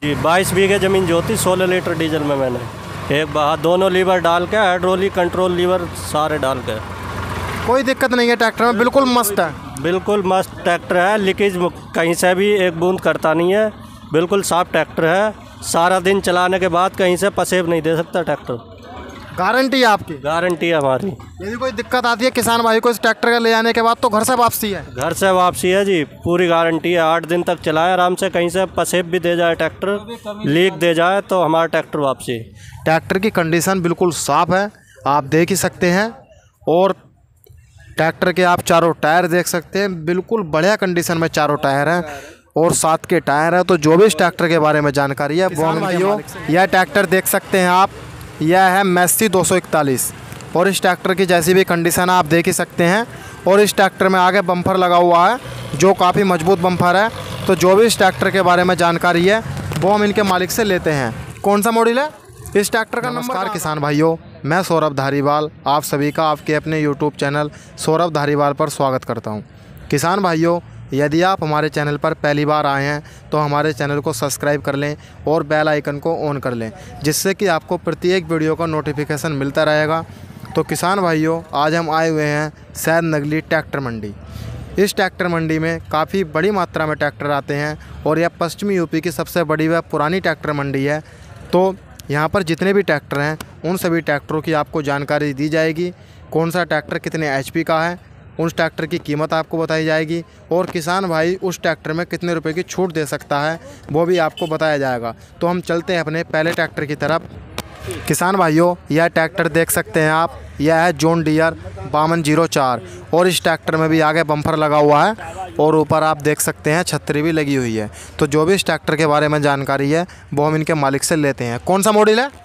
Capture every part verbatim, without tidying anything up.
जी बाईस बीघे ज़मीन जोती, सोलह लीटर डीजल में मैंने एक बार दोनों लीवर डाल के, हाइड्रोलिक कंट्रोल लीवर सारे डाल के। कोई दिक्कत नहीं है ट्रैक्टर में, बिल्कुल मस्त है। बिल्कुल मस्त ट्रैक्टर है, लीकेज कहीं से भी एक बूंद करता नहीं है, बिल्कुल साफ ट्रैक्टर है। सारा दिन चलाने के बाद कहीं से पसेब नहीं दे सकता ट्रैक्टर। गारंटी है आपकी? गारंटी है हमारी। यदि कोई दिक्कत आती है किसान भाई को इस ट्रैक्टर का ले जाने के बाद तो घर से वापसी है? घर से वापसी है जी, पूरी गारंटी है। आठ दिन तक चलाए आराम से, कहीं से पसेब भी दे जाए ट्रैक्टर, लीक दे जाए तो हमारा ट्रैक्टर वापसी। ट्रैक्टर की कंडीशन बिल्कुल साफ़ है, आप देख ही सकते हैं। और ट्रैक्टर के आप चारों टायर देख सकते हैं, बिल्कुल बढ़िया कंडीशन में चारों टायर हैं और सात के टायर हैं। तो जो भी इस ट्रैक्टर के बारे में जानकारी है वो भाइयों, यह ट्रैक्टर देख सकते हैं आप, यह है मैसी दो सौ इकतालीस और इस ट्रैक्टर की जैसी भी कंडीशन है आप देख ही सकते हैं। और इस ट्रैक्टर में आगे बम्पर लगा हुआ है जो काफ़ी मजबूत बम्पर है। तो जो भी इस ट्रैक्टर के बारे में जानकारी है वो हम इनके मालिक से लेते हैं। कौन सा मॉडल है इस ट्रैक्टर का? नमस्कार किसान भाइयों, मैं सौरभ धारीवाल आप सभी का आपके अपने यूट्यूब चैनल सौरभ धारीवाल पर स्वागत करता हूं। किसान भाइयों, यदि आप हमारे चैनल पर पहली बार आए हैं तो हमारे चैनल को सब्सक्राइब कर लें और बेल आइकन को ऑन कर लें, जिससे कि आपको प्रत्येक वीडियो का नोटिफिकेशन मिलता रहेगा। तो किसान भाइयों, आज हम आए हुए हैं सैद नगली ट्रैक्टर मंडी। इस ट्रैक्टर मंडी में काफ़ी बड़ी मात्रा में ट्रैक्टर आते हैं और यह पश्चिमी यूपी की सबसे बड़ी व पुरानी ट्रैक्टर मंडी है। तो यहाँ पर जितने भी ट्रैक्टर हैं उन सभी ट्रैक्टरों की आपको जानकारी दी जाएगी। कौन सा ट्रैक्टर कितने एचपी का है, उस ट्रैक्टर की कीमत आपको बताई जाएगी और किसान भाई उस ट्रैक्टर में कितने रुपए की छूट दे सकता है वो भी आपको बताया जाएगा। तो हम चलते हैं अपने पहले ट्रैक्टर की तरफ। किसान भाइयों, यह ट्रैक्टर देख सकते हैं आप, यह है जॉन डियर बावन जीरो चार और इस ट्रैक्टर में भी आगे बम्पर लगा हुआ है और ऊपर आप देख सकते हैं छतरी भी लगी हुई है। तो जो भी इस ट्रैक्टर के बारे में जानकारी है वो हम इनके मालिक से लेते हैं। कौन सा मॉडल है?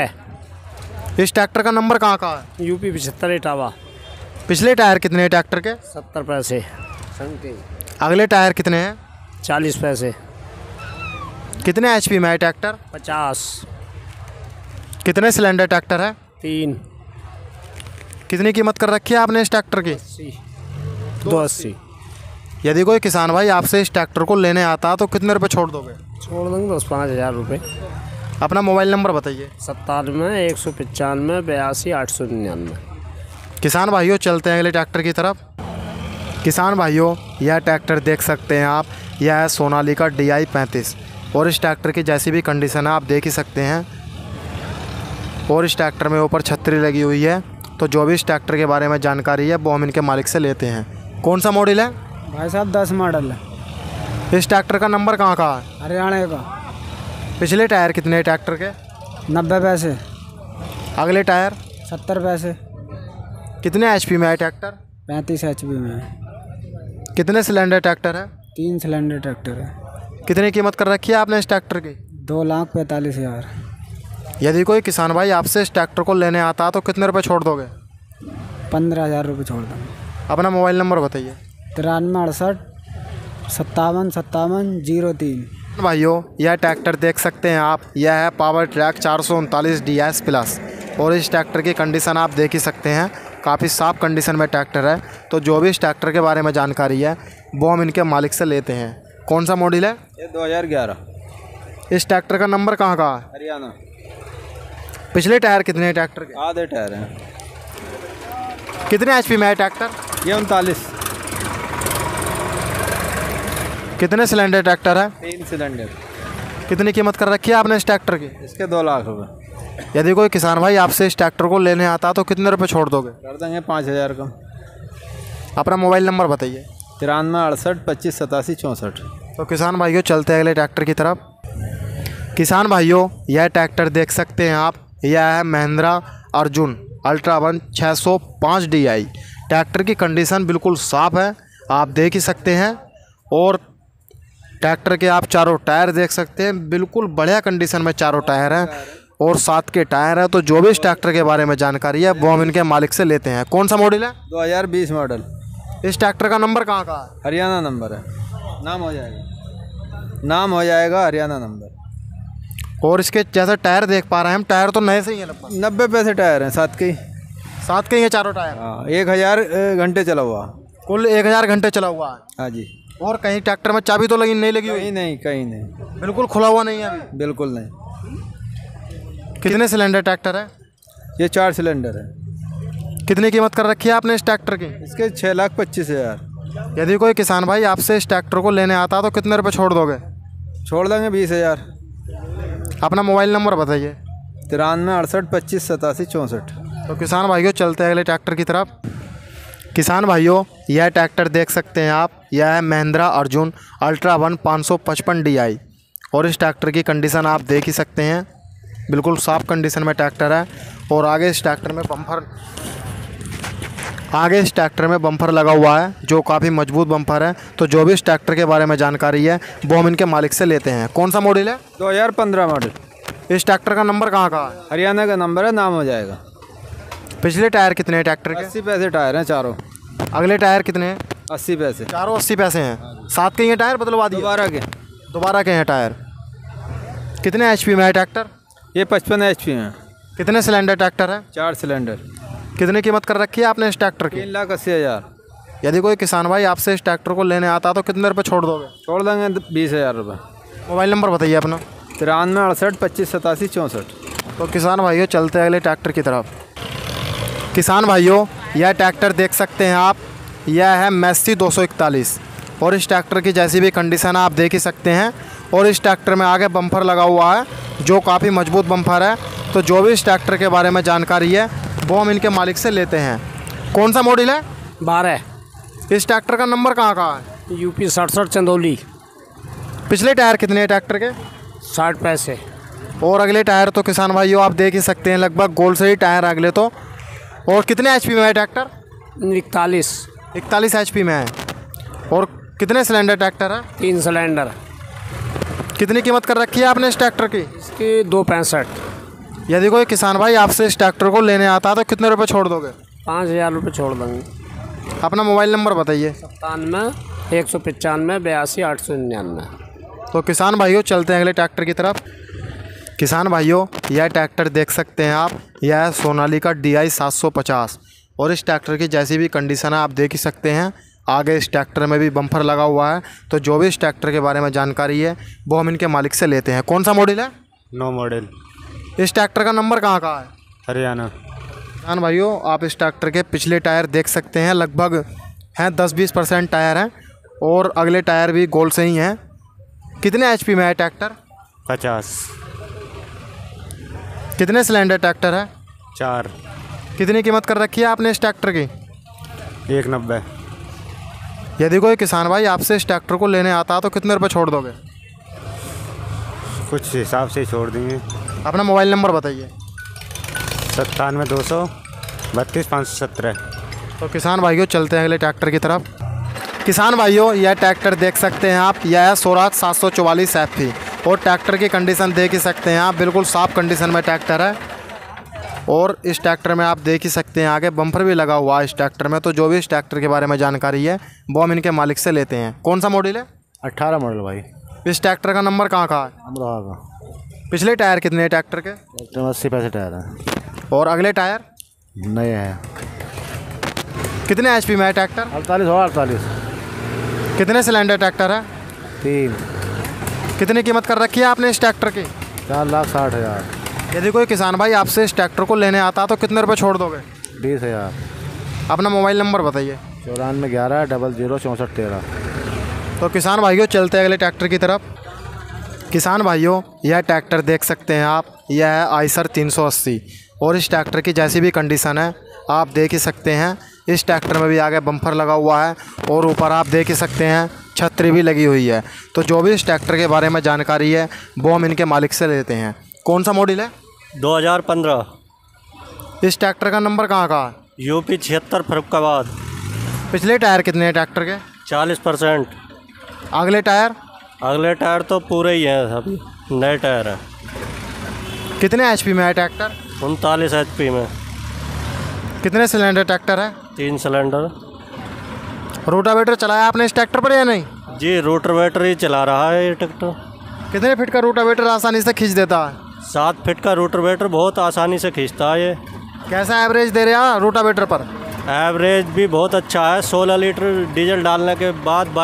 ग्यारह। इस ट्रैक्टर का नंबर कहाँ का है? यूपी पचहत्तर इटावा। पिछले टायर कितने हैं ट्रैक्टर के? सत्तर पैसे। अगले टायर कितने हैं? चालीस पैसे। कितने एचपी में है ट्रैक्टर? पचास। कितने सिलेंडर ट्रैक्टर है? तीन। कितनी कीमत कर रखी है आपने इस ट्रैक्टर की? अस्सी। दो अस्सी। यदि कोई किसान भाई आपसे इस ट्रैक्टर को लेने आता तो कितने रुपए छोड़ दोगे? छोड़ देंगे दस पाँच हज़ार रुपये। अपना मोबाइल नंबर बताइए। सत्तानवे एक सौ पचानवे बयासी आठ सौ निन्यानवे। किसान भाइयों, चलते हैं अगले ट्रैक्टर की तरफ। किसान भाइयों, यह ट्रैक्टर देख सकते हैं आप, यह है सोनालिका डी आई पैंतीस और इस ट्रैक्टर की जैसी भी कंडीशन है आप देख ही सकते हैं। और इस ट्रैक्टर में ऊपर छतरी लगी हुई है। तो जो भी इस ट्रैक्टर के बारे में जानकारी है वो हम इनके मालिक से लेते हैं। कौन सा मॉडल है भाई साहब? दस मॉडल है। इस ट्रैक्टर का नंबर कहाँ का है? हरियाणा का। पिछले टायर कितने हैं ट्रैक्टर के? नब्बे पैसे। अगले टायर? सत्तर पैसे। कितने एचपी में है ट्रैक्टर? पैंतीस एच पी में है। कितने सिलेंडर ट्रैक्टर है? तीन सिलेंडर ट्रैक्टर है। कितनी कीमत कर रखी है आपने इस ट्रैक्टर की? दो लाख पैंतालीस हज़ार। यदि कोई किसान भाई आपसे इस ट्रैक्टर को लेने आता तो कितने रुपए छोड़ दोगे? पंद्रह हज़ार रुपये छोड़ दूँगा। अपना मोबाइल नंबर बताइए। तिरानवे अड़सठ सत्तावन सत्तावन जीरो तीन। भाइयों, यह ट्रैक्टर देख सकते हैं आप, यह है पावर ट्रैक चार सौ उनतालीस डी एस प्लस और इस ट्रैक्टर की कंडीशन आप देख ही सकते हैं, काफ़ी साफ कंडीशन में ट्रैक्टर है। तो जो भी इस ट्रैक्टर के बारे में जानकारी है वो हम इनके मालिक से लेते हैं। कौन सा मॉडल है? ये दो हज़ार ग्यारह। इस ट्रैक्टर का नंबर कहाँ का है? हरियाणा। पिछले टायर कितने हैं ट्रैक्टर के? आधे टायर हैं। कितने एचपी में है ट्रैक्टर? ये उनतालीस। कितने सिलेंडर ट्रैक्टर है? तीन सिलेंडर। कितनी कीमत कर रखी है आपने इस ट्रैक्टर की? इसके दो लाख रुपए। यदि कोई किसान भाई आपसे इस ट्रैक्टर को लेने आता तो कितने रुपए छोड़ दोगे? कर देंगे पाँच हज़ार कम। अपना मोबाइल नंबर बताइए। तिरानवे अड़सठ पच्चीस सतासी चौंसठ। तो किसान भाइयों, चलते हैं अगले ट्रैक्टर की तरफ। किसान भाइयों, यह ट्रैक्टर देख सकते हैं आप, यह है महिंद्रा अर्जुन अल्ट्रा वन छः सौ पाँच डी आई। ट्रैक्टर की कंडीशन बिल्कुल साफ़ है, आप देख ही सकते हैं। और ट्रैक्टर के आप चारों टायर देख सकते हैं, बिल्कुल बढ़िया कंडीशन में चारों टायर हैं और सात के टायर हैं। तो जो भी इस ट्रैक्टर के बारे में जानकारी है वो हम इनके मालिक से लेते हैं। कौन सा मॉडल है? दो हज़ार बीस मॉडल। इस ट्रैक्टर का नंबर कहाँ का है? हरियाणा नंबर है। नाम हो जाएगा, नाम हो जाएगा हरियाणा नंबर। और इसके जैसा टायर देख पा रहे हैं हम, टायर तो नए से ही है लगभग। नब्बे पैसे टायर हैं, सात के ही। सात के ही है चारों टायर? हाँ, एक हज़ार घंटे चला हुआ। कुल एक हज़ार घंटे चला हुआ है। हाँ जी। और कहीं ट्रैक्टर में चाबी तो लगी नहीं लगी हुई? कहीं नहीं, कहीं नहीं, बिल्कुल खुला हुआ नहीं है अभी? बिल्कुल नहीं। कितने सिलेंडर ट्रैक्टर है? ये चार सिलेंडर है। कितनी कीमत कर रखी है आपने इस ट्रैक्टर की? इसके छः लाख पच्चीस हज़ार। यदि कोई किसान भाई आपसे इस ट्रैक्टर को लेने आता तो कितने रुपए छोड़ दोगे? छोड़ देंगे बीस हज़ार। अपना मोबाइल नंबर बताइए। तिरानवे अड़सठ पच्चीस सतासी चौंसठ। तो किसान भाइयों चलते हैं अगले ट्रैक्टर की तरफ। किसान भाइयों यह ट्रैक्टर देख सकते हैं आप, यह है महिंद्रा अर्जुन अल्ट्रा वन पाँच सौ पचपन डी आई और इस ट्रैक्टर की कंडीशन आप देख ही सकते हैं, बिल्कुल साफ़ कंडीशन में ट्रैक्टर है। और आगे इस ट्रैक्टर में बम्पर आगे इस ट्रैक्टर में बम्पर लगा हुआ है जो काफ़ी मजबूत बम्पर है। तो जो भी इस ट्रैक्टर के बारे में जानकारी है वो हम इनके मालिक से लेते हैं। कौन सा मॉडल है? दो हज़ार पंद्रह मॉडल। इस ट्रैक्टर का नंबर कहाँ का है? हरियाणा का नंबर है, नाम हो जाएगा। पिछले टायर कितने हैं ट्रैक्टर के? अस्सी पैसे टायर हैं चारों। अगले टायर कितने हैं? अस्सी पैसे। चारों अस्सी पैसे हैं। सात के ये टायर बदलवा दिए? दोबारा के दोबारा के हैं टायर। कितने एच पी में है ट्रैक्टर? ये पचपन एच पी में। कितने सिलेंडर ट्रैक्टर है? चार सिलेंडर। कितनी कीमत कर रखी है आपने इस ट्रैक्टर की? तीन लाख अस्सी हज़ार। यदि कोई किसान भाई आपसे इस ट्रैक्टर को लेने आता तो कितने रुपए छोड़ दोगे? छोड़ देंगे बीस हज़ार रुपये। मोबाइल नंबर बताइए अपना। तिरानवे अड़सठ पच्चीस सतासी चौंसठ। तो किसान भाइयों चलते हैं अगले ट्रैक्टर की तरफ। किसान भाइयों यह ट्रैक्टर देख सकते हैं आप, यह है मैसी दो सौ इकतालीस और इस ट्रैक्टर की जैसी भी कंडीशन है आप देख ही सकते हैं। और इस ट्रैक्टर में आगे बम्पर लगा हुआ है जो काफ़ी मजबूत बम्पर है। तो जो भी इस ट्रैक्टर के बारे में जानकारी है वो हम इनके मालिक से लेते हैं। कौन सा मॉडल है? बारह। इस ट्रैक्टर का नंबर कहाँ का है? यूपी सड़सठ चंदौली। पिछले टायर कितने हैं ट्रैक्टर के? साठ पैसे। और अगले टायर तो किसान भाइयों आप देख ही सकते हैं, लगभग गोल से ही टायर है अगले तो। और कितने एच पी में है ट्रैक्टर? इकतालीस। इकतालीस एच पी में है। और कितने सिलेंडर ट्रैक्टर है? तीन सिलेंडर। कितनी कीमत कर रखी है आपने इस ट्रैक्टर की? इसकी दो पैंसठ। यदि कोई किसान भाई आपसे इस ट्रैक्टर को लेने आता तो कितने रुपए छोड़ दोगे? पाँच हज़ार रुपये छोड़ देंगे। अपना मोबाइल नंबर बताइए। सत्तानवे एक सौ पचानवे बयासी आठ सौ निन्यानवे। तो किसान भाइयों चलते हैं अगले ट्रैक्टर की तरफ। किसान भाइयों यह ट्रैक्टर देख सकते हैं आप, यह है सोनालिका डी आई सात सौ पचास और इस ट्रैक्टर की जैसी भी कंडीशन है आप देख ही सकते हैं। आगे इस ट्रैक्टर में भी बम्पर लगा हुआ है। तो जो भी इस ट्रैक्टर के बारे में जानकारी है वो हम इनके मालिक से लेते हैं। कौन सा मॉडल है? No model. इस ट्रैक्टर का नंबर कहाँ का है? हरियाणा। किसान भाइयों आप इस ट्रैक्टर के पिछले टायर देख सकते हैं, लगभग हैं दस बीस परसेंट टायर हैं और अगले टायर भी गोल से ही हैं। कितने एच पी में है ट्रैक्टर? पचास। कितने सिलेंडर ट्रैक्टर है? चार। कितनी कीमत कर रखी है आपने इस ट्रैक्टर की? एक नब्बे। यदि कोई किसान भाई आपसे इस ट्रैक्टर को लेने आता तो कितने रुपए छोड़ दोगे? कुछ हिसाब से छोड़ देंगे। अपना मोबाइल नंबर बताइए। सत्तानवे दो सौ बत्तीस पाँच सौ सत्रह। तो किसान भाइयों चलते हैं अगले ट्रैक्टर की तरफ। किसान भाइयों यह ट्रैक्टर देख सकते हैं आप, यह है स्वराज सात सौ चौवालीस एफ पी और ट्रैक्टर की कंडीशन देख ही सकते हैं आप, बिल्कुल साफ़ कंडीशन में ट्रैक्टर है। और इस ट्रैक्टर में आप देख ही सकते हैं आगे बम्पर भी लगा हुआ है इस ट्रैक्टर में। तो जो भी इस ट्रैक्टर के बारे में जानकारी है वो हम इनके मालिक से लेते हैं। कौन सा मॉडल है? अट्ठारह मॉडल भाई। इस ट्रैक्टर का नंबर कहाँ का है? अमरोहा का। पिछले टायर कितने हैं ट्रैक्टर के? ट्रैक्टर में अस्सी पैसे टायर है। और अगले टायर? नए हैं। कितने एच पी में है ट्रैक्टर? अड़तालीस हो अड़तालीस। कितने सिलेंडर ट्रैक्टर है? तीन। कितनी कीमत कर रखी है आपने इस ट्रैक्टर की? चार लाख साठ हज़ार। यदि कोई किसान भाई आपसे इस ट्रैक्टर को लेने आता तो कितने रुपए छोड़ दोगे? बीस हज़ार। अपना मोबाइल नंबर बताइए। चौरानवे ग्यारह डबल जीरो चौंसठ तेरह। तो किसान भाइयों चलते हैं अगले ट्रैक्टर की तरफ। किसान भाइयों यह ट्रैक्टर देख सकते हैं आप, यह है आइसर तीन सौ अस्सी और इस ट्रैक्टर की जैसी भी कंडीशन है आप देख ही सकते हैं। इस ट्रैक्टर में भी आगे बम्पर लगा हुआ है और ऊपर आप देख ही सकते हैं छतरी भी लगी हुई है। तो जो भी इस ट्रैक्टर के बारे में जानकारी है वो हम इनके मालिक से लेते हैं। कौन सा मॉडल है? दो हज़ार पंद्रह। इस ट्रैक्टर का नंबर कहाँ का है? यूपी छिहत्तर फरुखाबाद। पिछले टायर कितने हैं ट्रैक्टर के? चालीस परसेंट। अगले टायर? अगले टायर तो पूरे ही हैं, अभी नए टायर हैं। कितने एच पी में है ट्रैक्टर? उनतालीस एच पी में। कितने सिलेंडर ट्रैक्टर है? तीन सिलेंडर। रोटावेटर चलाया आपने इस ट्रैक्टर पर या नहीं? जी रोटावेटर ही चला रहा है ये ट्रैक्टर। कितने फीट का रोटावेटर आसानी से खींच देता है? सात फीट का रोटावेटर बहुत आसानी से खींचता है ये। कैसा एवरेज दे रहा है रोटावेटर पर? एवरेज भी बहुत अच्छा है। सोलह लीटर डीजल डालने के बाद बाईस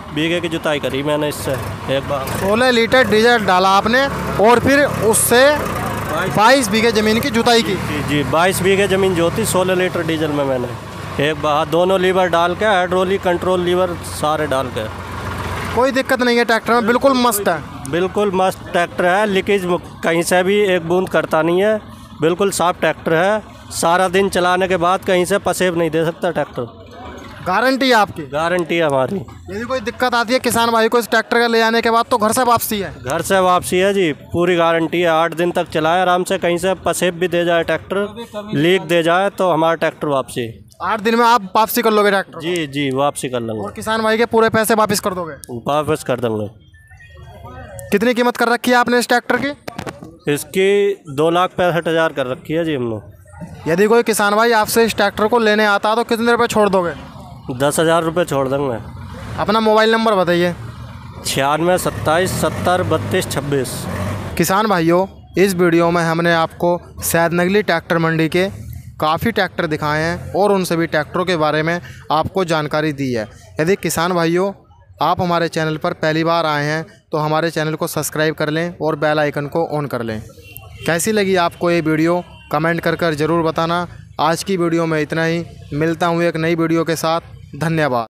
बीघे की जुताई करी मैंने इससे एक बार। सोलह लीटर डीजल डाला आपने और फिर उससे बाईस बीघे ज़मीन की जुताई की। जी जी बाईस बीघे ज़मीन जोती सोलह लीटर डीजल में मैंने एक बार दोनों लीवर डाल के, हाइड्रोलिक कंट्रोल लीवर सारे डाल के। कोई दिक्कत नहीं है ट्रैक्टर में, बिल्कुल मस्त है। बिल्कुल मस्त ट्रैक्टर है, लीकेज कहीं से भी एक बूंद करता नहीं है, बिल्कुल साफ ट्रैक्टर है। सारा दिन चलाने के बाद कहीं से पसेब नहीं दे सकता ट्रैक्टर। गारंटी है आपकी? गारंटी है हमारी। यदि कोई दिक्कत आती है किसान भाई को इस ट्रैक्टर का ले जाने के बाद तो घर से वापसी है? घर से वापसी है जी, पूरी गारंटी है। आठ दिन तक चलाए आराम से, कहीं से पसेब भी दे जाए ट्रैक्टर, लीक दे जाए तो हमारा ट्रैक्टर वापसी। आठ दिन में आप वापसी कर लोगे ट्रैक्टर? जी जी वापसी कर लेंगे। और किसान भाई के पूरे पैसे वापस कर दोगे? वापस कर देंगे। कितनी कीमत कर रखी है आपने इस ट्रैक्टर की? इसकी दो लाख पैंसठ हज़ार कर रखी है जी हमने। यदि कोई किसान भाई आपसे इस ट्रैक्टर को लेने आता तो कितने रुपए छोड़ दोगे? दस हज़ार रुपये छोड़ देंगे। अपना मोबाइल नंबर बताइए। छियानवे सत्ताईस सत्तर बत्तीस छब्बीस। किसान भाइयों, इस वीडियो में हमने आपको सैदनगली ट्रैक्टर मंडी के काफ़ी ट्रैक्टर दिखाए हैं और उन सभी ट्रैक्टरों के बारे में आपको जानकारी दी है। यदि किसान भाइयों आप हमारे चैनल पर पहली बार आए हैं तो हमारे चैनल को सब्सक्राइब कर लें और बेल आइकन को ऑन कर लें। कैसी लगी आपको ये वीडियो कमेंट कर कर ज़रूर बताना। आज की वीडियो में इतना ही, मिलता हूँ एक नई वीडियो के साथ। धन्यवाद।